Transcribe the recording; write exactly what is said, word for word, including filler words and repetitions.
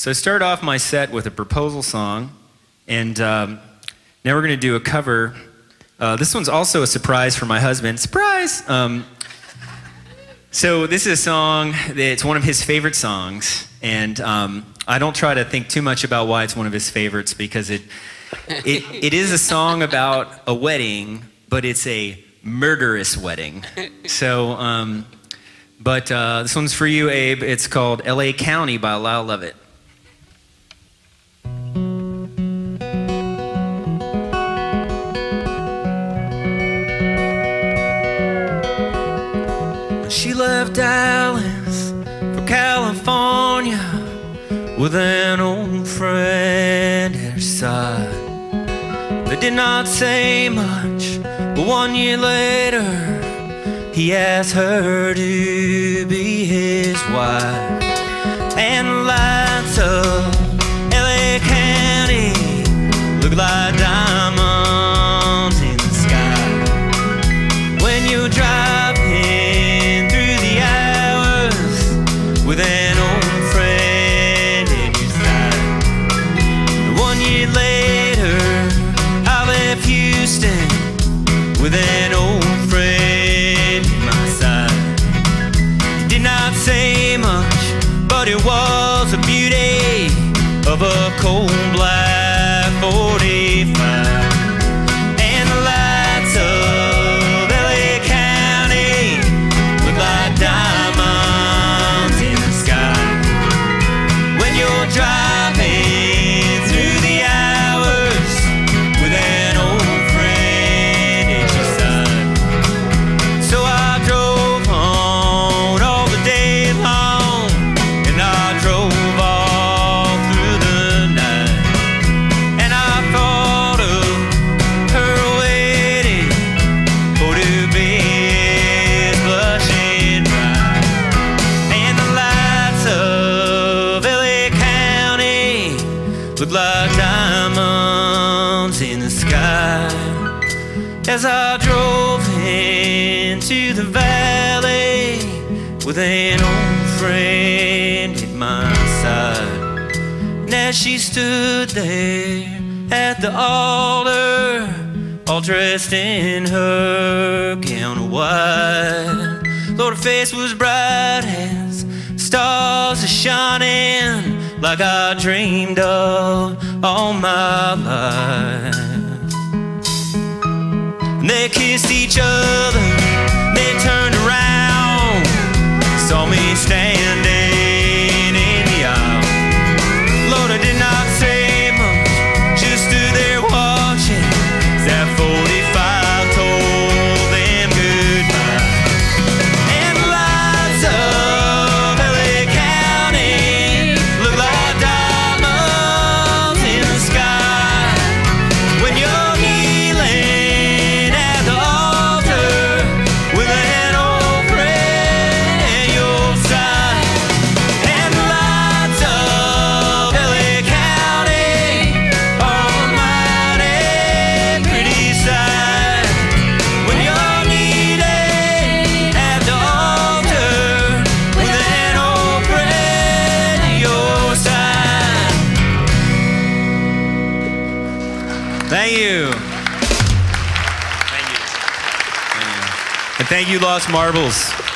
So I started off my set with a proposal song, and um, now we're going to do a cover. Uh, this one's also a surprise for my husband. Surprise! Um, so this is a song that's one of his favorite songs, and um, I don't try to think too much about why it's one of his favorites, because it, it, it is a song about a wedding, but it's a murderous wedding. So, um, but uh, this one's for you, Abe. It's called L A County by Lyle Lovett. She left Dallas for California with an old friend at her side. They did not say much, but one year later he asked her to be his wife. And the lights of L A County look like diamonds in the sky when you're driving through the hours with an old friend at your side. One year later I left Houston with an old friend at my side. He did not say much, but it was a beauty of a cold black forty-five. And the lights of L A County look like diamonds in the sky when you're driving through the hours with an old friend at your side. So I drove on all the day long, and I drove all through the night, and I thought of her waiting for to be his blushing bride. And the lights of L A County look like diamonds in the sky as I drove into the valley with an old friend at my side. And as she stood there at the altar, all dressed in her gown of white, Lord, her face was bright as stars are shining, like I dreamed of all my life. And they kissed each other, they turned around, saw me standing in the aisle. Lord, I did not say much, just stood there watching as that forty-five told them goodbye. And the lights of L A County look like diamonds in the sky when you're kneeling at the altar with an old friend at your side. And the lights of L A County are a mighty pretty sight when you're kneeling at the altar with an old friend at your side. Thank you. Thank you. Thank you. And thank you, Lost Marbles.